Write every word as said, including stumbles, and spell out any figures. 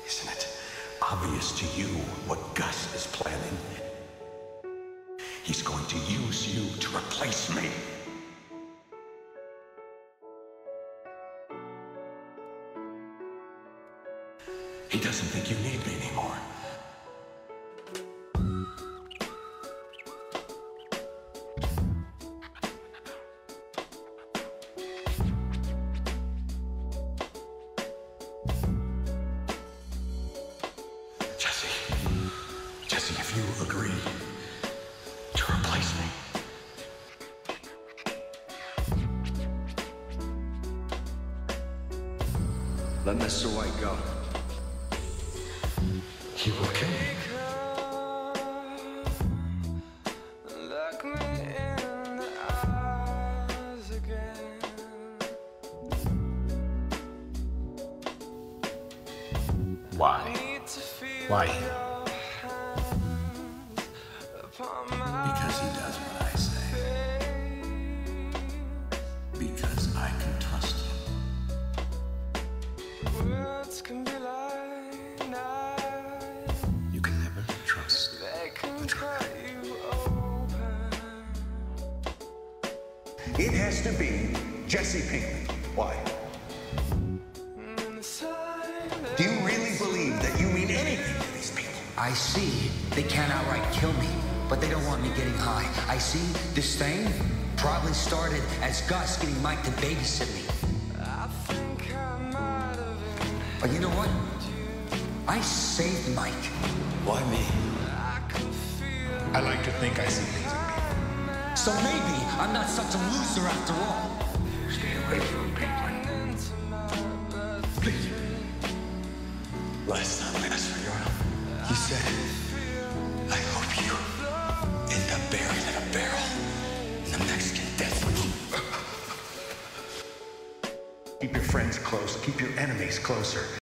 Isn't it obvious to you what Gus is planning? He's going to use you to replace me. He doesn't think you need me anymore. Jesse, Jesse, if you agree to replace me, let Mister White go. he will kill me. Look me in the eyes again. Why? Need to feel Why? your hands upon my Because he does what I say. face. Because I can trust him. Words can be like knives. You can never trust. They can cut you open. It has to be Jesse Pinkman. Why? In the silence. Do you really believe that you mean anything to these people? I see they can't outright kill me, but they don't want me getting high. I see this thing probably started as Gus getting Mike to babysit me. I think I might have been. But you know what? I saved Mike. Why me? I could feel. I like to think I see things in people. So maybe I'm not such a loser after all. Stay away from him, Pinkman. Into my blood. Please. Last time I asked for your help, you said, I hope you end up buried in a barrel in the Mexican death room. Keep your friends close, keep your enemies closer.